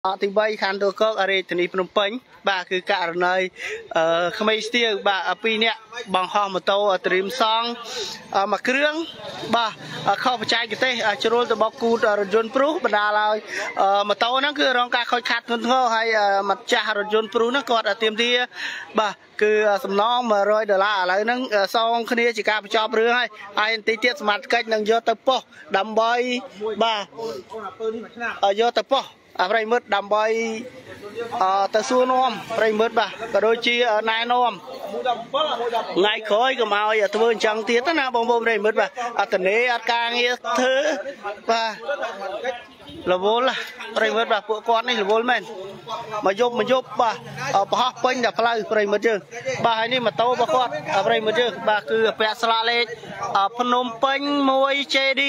ទី3ខានទូកករាជធានីភ្នំពេញបាទគឺករណីក្មេងស្ទាវបាទ2នាក់បង្ហោះម៉ូតូត្រៀមសង់មួយគ្រឿងបាទខុសបច្ចេកទេសជ្រុលទៅបោកគូតរថយន្តព្រុសបណ្ដាលឲ្យម៉ូតូហ្នឹងគឺរងការខូចខាតធ្ងន់ធ្ងរហើយម្ចាស់រថយន្តព្រុសហ្នឹងគាត់ទាមទារបាទគឺសំណង$100ឥឡូវហ្នឹងសងគ្នាជាការបញ្ចប់រឿងហើយបន្តិចទៀតសមាជិកនឹងយកទៅប៉ុស្តិ៍ដើម្បីបាទយកទៅប៉ុស្តិ៍ប្រិមិត្តដើម្បីទៅសួរនាំប្រិមិត្តបាទក៏ដូចជាណែនាំថ្ងៃក្រោយកុំឲ្យធ្វើអញ្ចឹងទៀតណាបងប្អូនប្រិមិត្តបាទអត់តនេអត់ការងារធ្វើបាទរវល់ប្រិមិត្តបាទពួកគាត់នេះរវល់មែនមកយប់បាទប្រហោះពេញតែផ្លូវប្រិមិត្តយើងបាទហើយនេះម៉ូតូរបស់គាត់ប្រិមិត្តយើងបាទគឺពាក់ស្លាកលេខភ្នំពេញ 1JD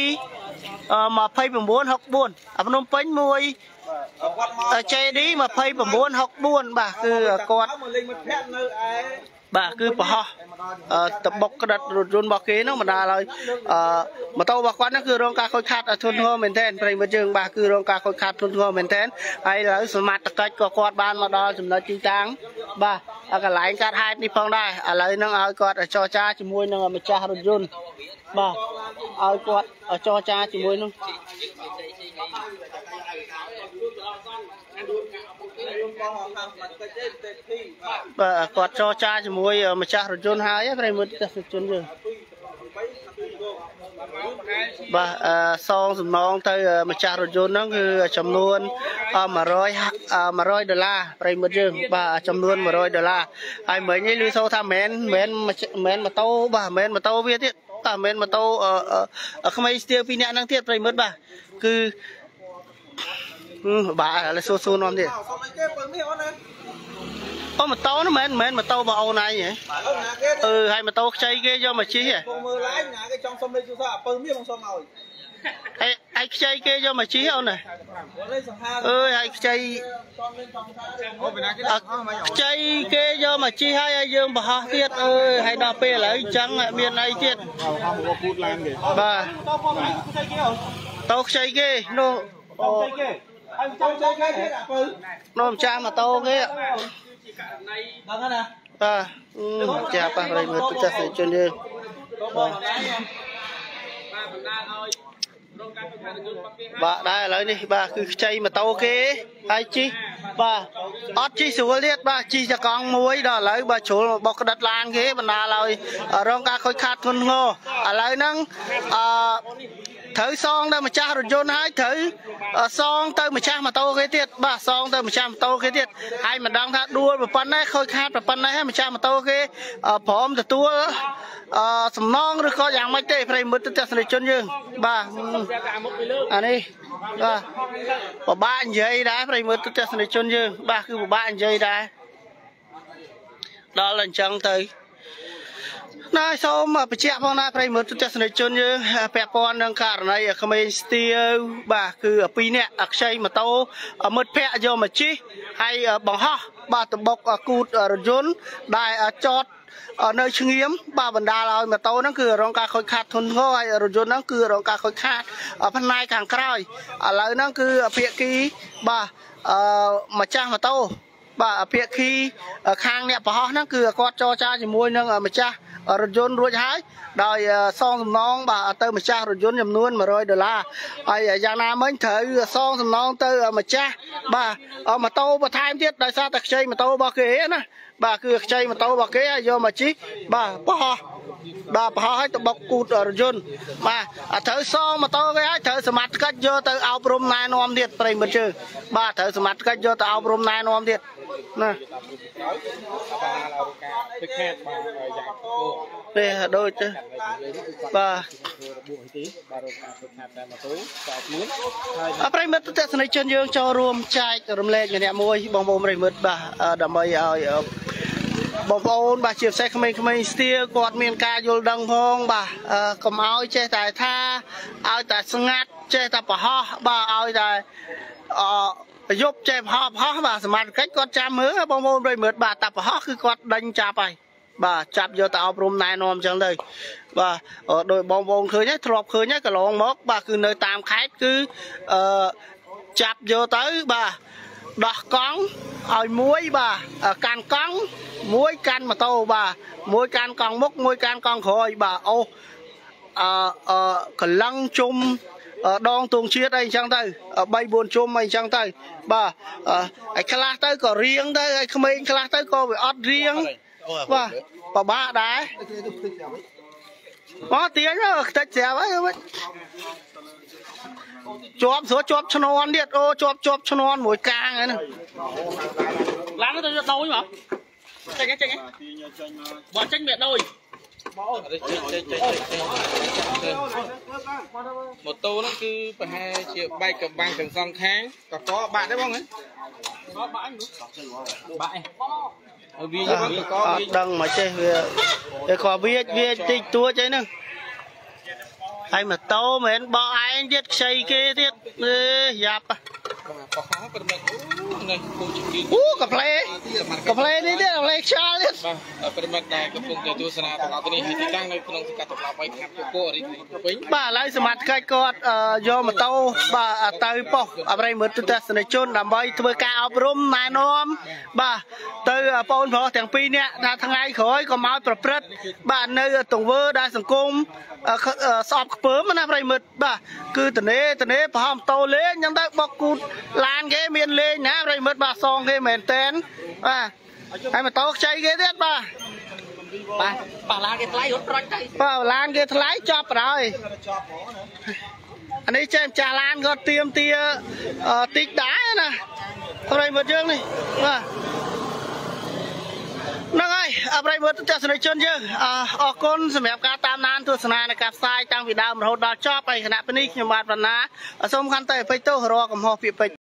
2964ភ្នំពេញ JD 2964បាទគឺគាត់បាទគឺប្រហោះតបុកក្តិតរថយន្តរបស់គេហ្នឹងបណ្ដាលឲ្យម៉ូតូរបស់គាត់ហ្នឹងគឺរងការខូចខាតធ្ងន់ធ្ងរមែនទែនប្រិមិត្តយើងបាទគឺរងការខូចខាតធ្ងន់ធ្ងរមែនទែនហើយឥឡូវសមត្ថកិច្ចក៏គាត់បានមកដល់ចំណុចទីតាំងបាទកន្លែងកាត់ហេតុនេះផងដែរឥឡូវហ្នឹងឲ្យគាត់ចរចាជាមួយនឹងម្ចាស់រថយន្តបាទឲ្យគាត់ចរចាជាមួយនឹងបាទគាត់ចរចាជាមួយម្ចាស់រថយន្តហើយប្រិមិត្តទស្សនិកជនយើងបាទសងសំណងទៅម្ចាស់រថយន្តហ្នឹងគឺចំនួន$100ប្រិមិត្តយើងបាទចំនួន$100ហើយមិញនេះលឺសូថាមិនមែនម៉ូតូបាទមិនមែនម៉ូតូវាទៀតតែមិនមែនម៉ូតូក្មេងស្ទាវ2នាក់ហ្នឹងទៀតប្រិមិត្តបាទគឺបាទឥឡូវសួរនាំទៀតម៉ូតូហ្នឹងមិនមែនម៉ូតូរបស់អូនឯងហ៎ហើយម៉ូតូខ្ចីគេយកមកជិះហ៎មើលឡាយណាគេចង់សុំលេខទូរស័ព្ទអពើមាសបងសុំឲ្យហើយខ្ចីគេយកមកជិះអូនហើយខ្ចីខ្ចីគេយកមកជិះហើយយើងបរោះទៀតហើយដល់ពេលឥឡូវអញ្ចឹងមានអីទៀតបាទតោខ្ចីគេនោះហើយចង់គេទៀតអពើនោះម្ចាស់ម៉ូតូគេដឹងណាបាទចាប៉ះប្រិមិត្តទស្សនិកជនយើងបាទដែរឥឡូវនេះបាទគឺខ្ចីម៉ូតូគេហើយជិះបាទអត់ជិះស្រួលទៀតបាទជិះចកង់មួយដល់ឥឡូវបាទជ្រុលបោកក្តិតឡានគេបណ្ដាលឲ្យរងការខូចខាតធ្ងន់ធ្ងរឥឡូវហ្នឹងត្រូវសងដល់ម្ចាស់រថយន្តហើយត្រូវសងទៅម្ចាស់ម៉ូតូគេទៀតបាទសងទៅម្ចាស់ម៉ូតូគេទៀតហើយមិនដឹងថាដួលប្រប៉ុណ្ណេះខូចខាតប្រប៉ុណ្ណេះហើយម្ចាស់ម៉ូតូគេព្រមទទួលសំណងឬក៏យ៉ាងម៉េចទេប្រិមិត្តទស្សនិកជនយើងបាទអានេះបាទពិបាកនិយាយដែរប្រិមិត្តទស្សនិកជនយើងបាទគឺពិបាកនិយាយដែរដល់អញ្ចឹងទៅណាសូមបញ្ជាក់ផងដែរប្រិមិត្តទស្សនិកជនយើងពាក់ព័ន្ធនឹងករណីក្មេងស្ទាវបាទគឺ2នាក់ខ្ចីម៉ូតូមិត្តភ័ក្តិយកមកជិះហើយបង្ហោះបាទតបុកគូតរថយន្តដែលចតនៅឆ្ងៀមបាទបណ្ដាលឲ្យម៉ូតូហ្នឹងគឺរងការខូចខាតធ្ងន់ធ្ងរហើយរថយន្តហ្នឹងគឺរងការខូចខាតផ្នែកខាងក្រោយឥឡូវហ្នឹងគឺភាគីបាទម្ចាស់ម៉ូតូបាទភាគីខាងអ្នកបង្ហោះហ្នឹងគឺគាត់ចរចាជាមួយនឹងម្ចាស់រថយន្តរួចហើយដោយសងសំណងបាទទៅម្ចាស់រថយន្តចំនួន$100ហើយយ៉ាងណាមិញត្រូវសងសំណងទៅម្ចាស់បាទម៉ូតូបន្ថែមទៀតដោយសារតែខ្ចីម៉ូតូរបស់គេណាបាទគឺខ្ចីម៉ូតូរបស់គេយកមកជិះបាទបោះបាទបោះឲ្យទៅបុកគូតរថយន្តបាទត្រូវសងម៉ូតូគេហើយត្រូវសមត្ថកិច្ចយកទៅអប់រំណែនាំទៀតប្រិមិត្តជើបាទត្រូវសមត្ថកិច្ចយកទៅអប់រំណែនាំទៀតណានេះដូចទៅបាទប្រិមិត្តទស្សនិកជនយើងចូលរួមចែករំលែកម្នាក់មួយបងប្អូនប្រិមិត្តបាទដើម្បីឲ្យបងប្អូនបាទជាពិសេសក្មេងៗស្ទាគាត់មានការយល់ដឹងផងបាទកុំឲ្យចេះតែថាឲ្យតែស្ងាត់ចេះតែប្រហោះបាទឲ្យតែយប់ចេះប្រហោះបាទសមាជិកគាត់ចាំមើលបងប្អូនប្រិមិត្តបាទតែប្រហោះគឺគាត់ដេញចាប់ហើយបាទចាប់យកទៅអប់រំណែនាំអញ្ចឹងទៅបាទដោយបងប្អូនឃើញហើយធ្លាប់ឃើញហើយកន្លងមកបាទគឺនៅតាមខេត្តគឺចាប់យកទៅបាទ đỏ con ở muối bà can con muối can mà tô bà muối can con múc muối can con khôi bà ô cần lăng chung đong tuồng chiết anh chẳng tay bay buồn chung anh chẳng tay bà ai khla tới có riêng tới ai không ai khla tới có phải ót riêng bà ba đá có tiếng rồi tách xẻ vậy chóp số chóp cho non điệt ô chóp cho non mỗi càng này láng nó tôi đâu mà tranh cái bọn tranh miệt đâu một tô nó cứ phải 2 triệu bay cầm băng cầm song kháng có bạn đấy không ấy có bạn bạn vì có đằng mà chơi về có biết tích tua chơi nè ai mà tô mến bỏ ai biết xây kia thiết dạp cà phê đi đấy cà phê cha đấy bà lấyสมัครใครก็ยอมมาโตbà tới po ở đây mới tụi ta sẽ chôn làm bay tụi ca ở room này nom bà tới pon phò thằng pi nè thằng ngày khỏi có máuประพฤติbà nơi tổng vơ đaสังคมสอบเพิ่มมันอะไรหมดบ่าคือตอนนี้พอมโตเล่นยังได้บอกกูลานแกเมียนเล่นนะอะไรหมดบ่าซองแกเหม็นเต้นบ่าให้มาโตใจแกเด็ดบ่าป่าลานแกทลายรถร้อยใจป่าลานแกทลายจับเลยอันนี้เจมจ่าลานก็เตรียมเตียติ๊กได้นะอะไรหมดเยอะนี่บ่านั่งไงอะไรเมื่อจะสนับสนุนเยอะออกคนสมัยการตามนานตัวสนานในการทรายตั้งวิดาวมรดกชอบไปขณะเป็นนิยมบาดปัญหาสมคัญแต่ไปโต้รอกับหอปีไป